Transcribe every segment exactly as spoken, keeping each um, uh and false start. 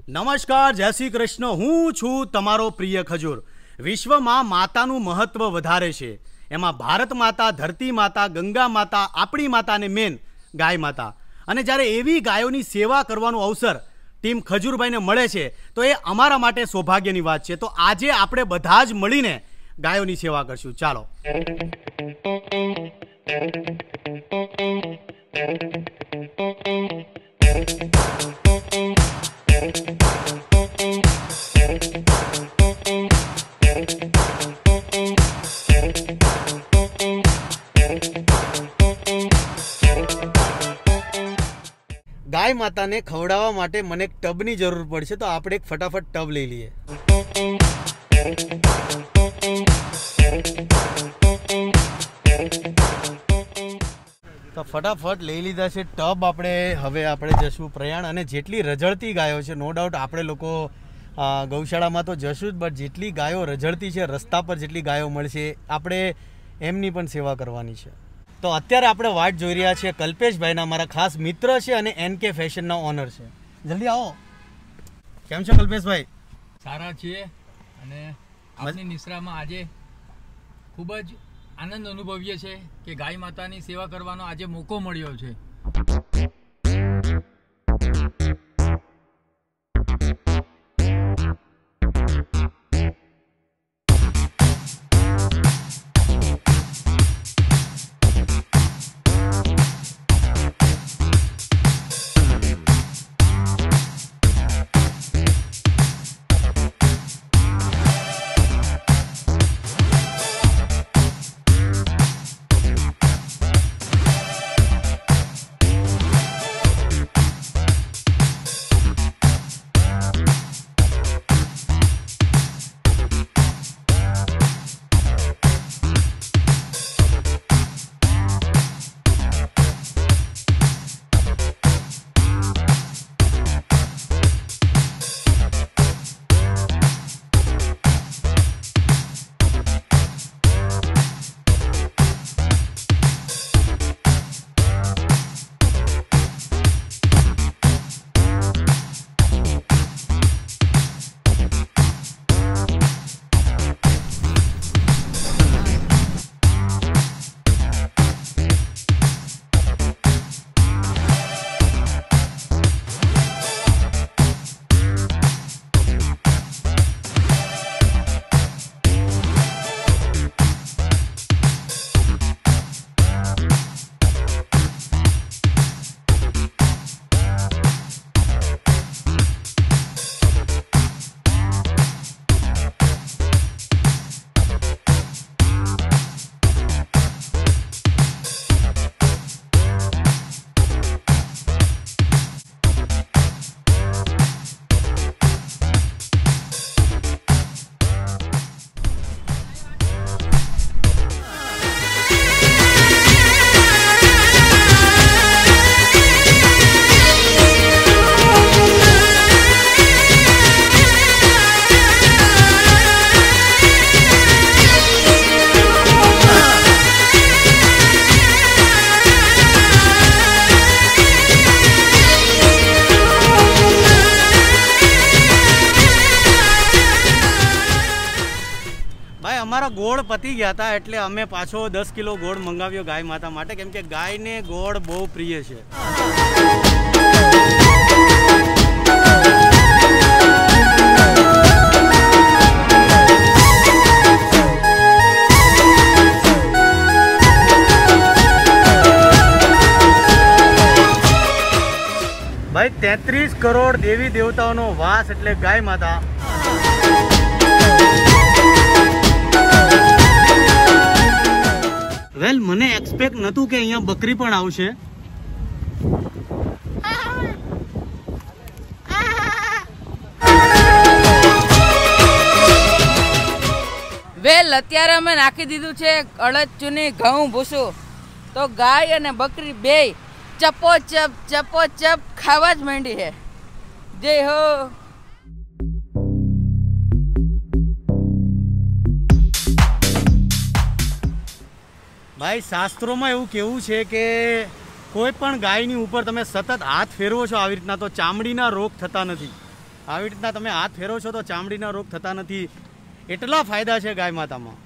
નમસ્કાર, જય શ્રી કૃષ્ણ. હું છું તમારો પ્રિય ખજૂર. વિશ્વમાં માતાનું મહત્વ વધારે છે. એમાં ભારત માતા, ધરતી માતા, ગંગા માતા, આપણી માતા અને મેન ગાય માતા. અને જ્યારે એવી ગાયોની સેવા કરવાનો અવસર ટીમ ખજૂરભાઈને મળે છે તો એ અમારા માટે સૌભાગ્યની વાત છે. તો આજે આપણે બધા જ મળીને ગાયોની સેવા કરશું. ચાલો. ગાય માતાને ખવડાવવા માટે મને એક ટબની જરૂર પડશે, તો આપણે એક ફટાફટ ટબ લઈ લઈએ. તો ફટાફટ લઈ લીધા છે ટબ આપણે. હવે આપણે જશું પ્રયાણ. અને જેટલી રઝળતી ગાયો છે, નો ડાઉટ આપણે લોકો ગૌશાળામાં તો જશું જ, બટ જેટલી ગાયો રઝળતી છે રસ્તા પર, જેટલી ગાયો મળશે આપણે એમની પણ સેવા કરવાની છે. તો અત્યારે આપણે વાટ જોઈ રહ્યા છીએ કલ્પેશભાઈના, મારા ખાસ મિત્ર છે અને એન કે ફેશનના ઓનર છે. જલ્દી આવો. કેમ છો કલ્પેશભાઈ? સારા છીએ અને આપની નિશ્રામાં આજે ખૂબ જ આનંદ અનુભવીએ છીએ કે ગાય માતાની સેવા કરવાનો આજે મોકો મળ્યો છે. અમારા ગોળ પતી ગયા હતા એટલે અમે પાછો દસ કિલો ગોળ મંગાવ્યો ગાય માતા માટે, કેમ કે ગાયને ગોળ બહુ પ્રિય છે. ભાઈ તેત્રીસ કરોડ દેવી દેવતાઓનો વાસ એટલે ગાય માતા. વેલ, મને એક્સપેક્ટ નહોતું કે અહીંયા બકરી પણ આવશે. વેલ, અત્યારે અમે નાખી દીધું છે અડદ ચૂની ઘઉં ભૂસું, તો ગાય અને બકરી બે ચપો ચપ ચપો ચપ ખાવા જ માંડી છે. જય હો. ભાઈ શાસ્ત્રોમાં એવું કહેવું છે કે કોઈ પણ ગાયની ઉપર તમે સતત હાથ ફેરવો છો આવી રીતના તો ચામડીના રોગ થતા નથી. આવી રીતના તમે હાથ ફેરો છો તો ચામડીના રોગ થતા નથી. એટલા ફાયદા છે ગાય માતામાં.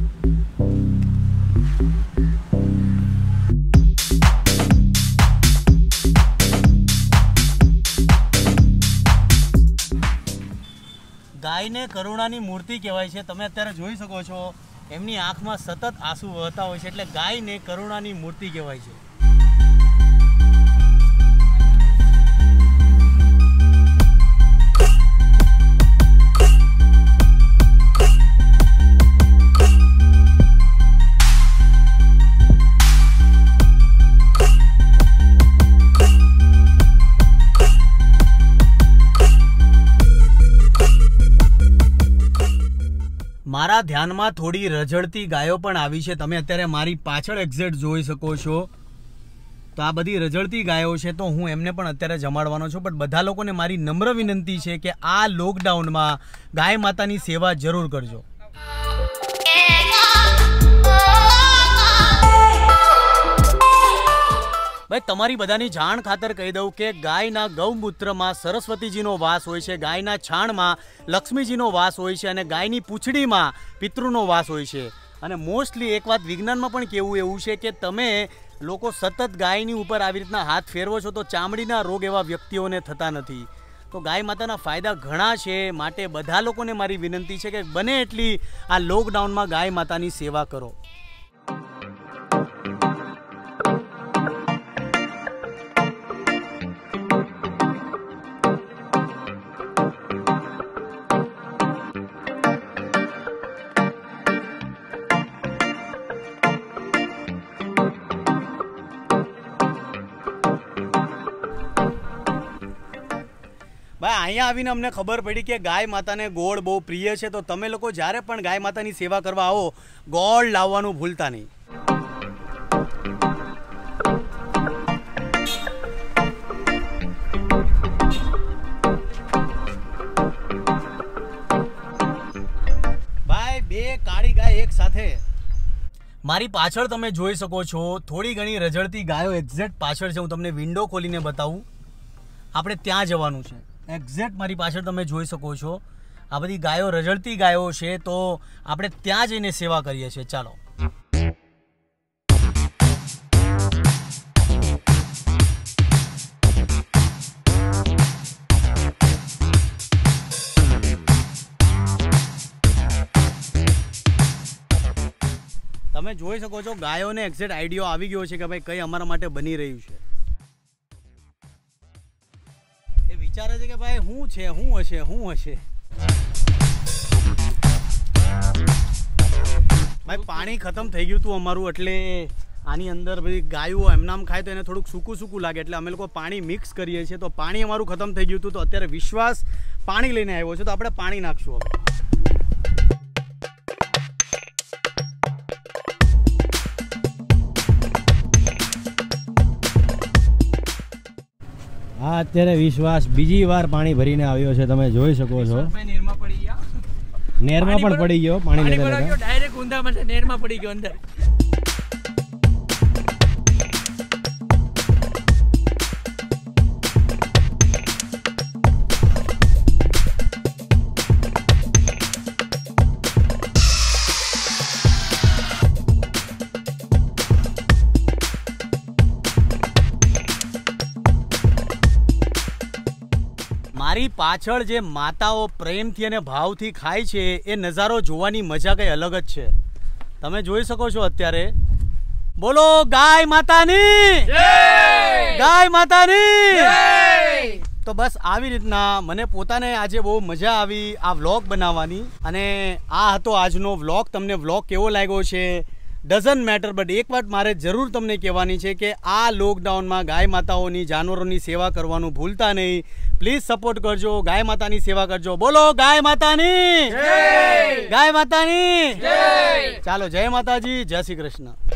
ગાયને કરુણાની મૂર્તિ કહેવાય છે. તમે અત્યારે જોઈ શકો છો એમની આંખમાં સતત આંસુ વહેતા હોય છે, એટલે ગાયને કરુણાની મૂર્તિ કહેવાય છે. મારા ધ્યાનમાં થોડી રઝળતી ગાયો પણ આવી છે. તમે અત્યારે મારી પાછળ એક્ઝેક્ટ જોઈ શકો છો. તો આ બધી રઝળતી ગાયો છે, તો હું એમને પણ અત્યારે જમાડવાનો છું. પણ બધા લોકોને મારી નમ્ર વિનંતી છે કે આ લોકડાઉનમાં ગાય માતાની સેવા જરૂર કરજો. ભાઈ તમારી બધાની જાણ ખાતર કહી દઉં કે ગાયના ગૌમૂત્રમાં સરસ્વતીજીનો વાસ હોય છે, ગાયના છાણમાં લક્ષ્મીજીનો વાસ હોય છે અને ગાયની પૂંછડીમાં પિતૃનો વાસ હોય છે. અને મોસ્ટલી એક વાત વિજ્ઞાનમાં પણ કહેવું એવું છે કે તમે લોકો સતત ગાયની ઉપર આવી રીતના હાથ ફેરવો છો તો ચામડીના રોગ એવા વ્યક્તિઓને થતા નથી. તો ગાય માતાના ફાયદા ઘણા છે, માટે બધા લોકોને મારી વિનંતી છે કે બને એટલી આ લોકડાઉનમાં ગાય માતાની સેવા કરો. ભાઈ અહીંયા આવીને અમને ખબર પડી કે ગાય માતાને ગોળ બહુ પ્રિય છે. તો તમે લોકો જ્યારે પણ ગાય માતાની સેવા કરવા આવો, ગોળ લાવવાનું ભૂલતા નહીં. ભાઈ બે કાળી ગાય એક સાથે. મારી પાછળ તમે જોઈ શકો છો થોડી ઘણી રઝળતી ગાયો એક્ઝેક્ટ પાછળ છે. હું તમને વિન્ડો ખોલીને બતાવું. આપણે ત્યાં જવાનું છે. એક્ઝેક્ટ મારી પાછળ તમે જોઈ શકો છો આ બધી ગાયો રઝળતી ગાયો છે, તો આપણે ત્યાં જઈને સેવા કરીએ છીએ. ચાલો. તમે જોઈ શકો છો ગાયોને એક્ઝેક્ટ આઈડિયો આવી ગયો છે કે ભાઈ કઈ અમારા માટે બની રહ્યું છે. વિચારે છે કે ભાઈ શું છે, શું હશે, શું હશે. ભાઈ પાણી ખતમ થઈ ગયું હતું અમારું, એટલે આની અંદર બધી ગાયો એમનામ ખાય તો એને થોડુંક સૂકું સૂકું લાગે, એટલે અમે લોકો પાણી મિક્સ કરીએ છીએ. તો પાણી અમારું ખતમ થઈ ગયું હતું, તો અત્યારે વિશ્વાસ પાણી લઈને આવ્યો છે, તો આપણે પાણી નાખશું હવે. હા અત્યારે વિશ્વાસ બીજી વાર પાણી ભરીને આવ્યો છે. તમે જોઈ શકો છો નેરમાં પડી ગયા, નેરમાં પણ પડી ગયો પાણી લેતા લેતા. ડાયરેક્ટ ઊંધામાં છે, નેરમાં પડી ગયો અંદર. મારી પાછળ જે માતાઓ પ્રેમથી અને ભાવથી ખાય છે એ નજારો જોવાની મજા કંઈ અલગ જ છે. તમે જોઈ શકો છો અત્યારે. બોલો ગાય માતાની જય! ગાય માતાની જય! તો બસ આવી રીતના મને પોતાને આજે બહુ મજા આવી આ વ્લોગ બનાવવાની. અને આ હતો આજનો વ્લોગ. તમને વ્લોગ કેવો લાગ્યો છે ડઝન્ટ મેટર, બટ એક વાત મારે જરૂર તમને કહેવાની છે કે આ લોકડાઉનમાં ગાય માતાઓની, જાનવરોની સેવા કરવાનું ભૂલતા નહીં. પ્લીઝ સપોર્ટ કરજો, ગાય માતાની સેવા કરજો. બોલો ગાય માતાની જય! ગાય માતાની જય! ચાલો, જય માતાજી, જય શ્રી કૃષ્ણ.